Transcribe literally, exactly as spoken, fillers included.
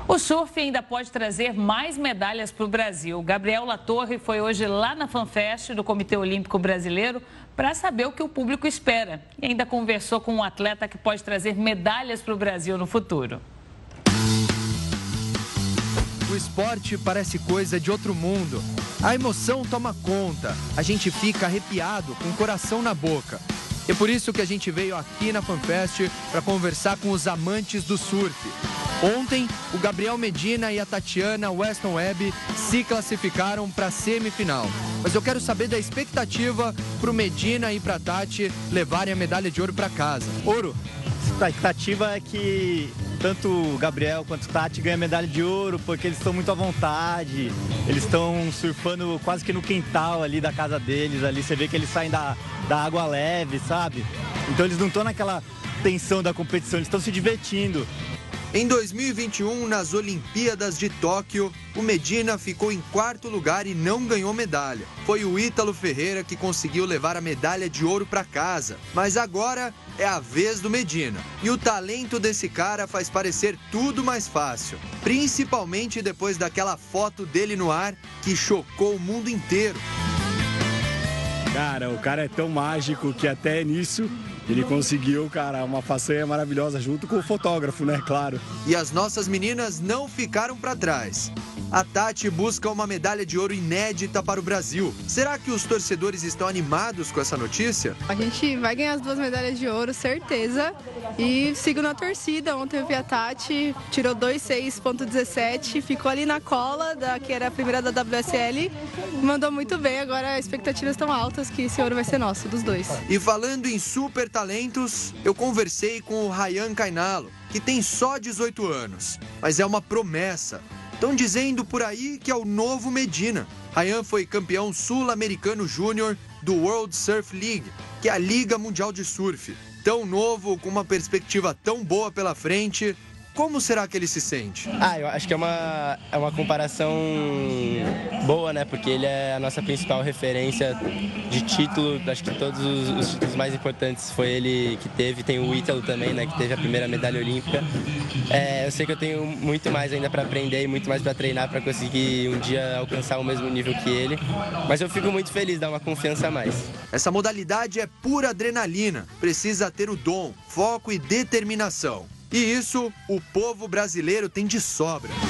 O surf ainda pode trazer mais medalhas para o Brasil. Gabriel Latorre foi hoje lá na FanFest do Comitê Olímpico Brasileiro para saber o que o público espera. E ainda conversou com um atleta que pode trazer medalhas para o Brasil no futuro. O esporte parece coisa de outro mundo. A emoção toma conta. A gente fica arrepiado, com o coração na boca. É por isso que a gente veio aqui na FanFest para conversar com os amantes do surf. Ontem, o Gabriel Medina e a Tatiana Weston Webb se classificaram para a semifinal. Mas eu quero saber da expectativa para o Medina e para a Tati levarem a medalha de ouro para casa. Ouro. A expectativa é que tanto o Gabriel quanto o Tati ganhem medalha de ouro, porque eles estão muito à vontade, eles estão surfando quase que no quintal ali da casa deles, ali você vê que eles saem da, da água leve, sabe? Então eles não estão naquela tensão da competição, eles estão se divertindo. Em dois mil e vinte e um, nas Olimpíadas de Tóquio, o Medina ficou em quarto lugar e não ganhou medalha. Foi o Ítalo Ferreira que conseguiu levar a medalha de ouro para casa. Mas agora é a vez do Medina. E o talento desse cara faz parecer tudo mais fácil. Principalmente depois daquela foto dele no ar que chocou o mundo inteiro. Cara, o cara é tão mágico que até nisso ele conseguiu, cara, uma façanha maravilhosa junto com o fotógrafo, né, claro. E as nossas meninas não ficaram para trás. A Tati busca uma medalha de ouro inédita para o Brasil. Será que os torcedores estão animados com essa notícia? A gente vai ganhar as duas medalhas de ouro, certeza. E sigo na torcida. Ontem eu vi a Tati, tirou dois seis ponto dezessete, ficou ali na cola, da, que era a primeira da W S L. Mandou muito bem, agora as expectativas estão altas que esse ouro vai ser nosso, dos dois. E falando em super talentos, eu conversei com o Ryan Cainalo, que tem só dezoito anos, mas é uma promessa. Estão dizendo por aí que é o novo Medina. Ryan foi campeão sul-americano júnior do World Surf League, que é a Liga Mundial de Surf. Tão novo, com uma perspectiva tão boa pela frente. Como será que ele se sente? Ah, eu acho que é uma, é uma comparação boa, né? Porque ele é a nossa principal referência de título. Acho que todos os, os títulos mais importantes foi ele que teve. Tem o Ítalo também, né? Que teve a primeira medalha olímpica. É, eu sei que eu tenho muito mais ainda para aprender e muito mais para treinar para conseguir um dia alcançar o mesmo nível que ele. Mas eu fico muito feliz, dá uma confiança a mais. Essa modalidade é pura adrenalina. Precisa ter o dom, foco e determinação. E isso o povo brasileiro tem de sobra.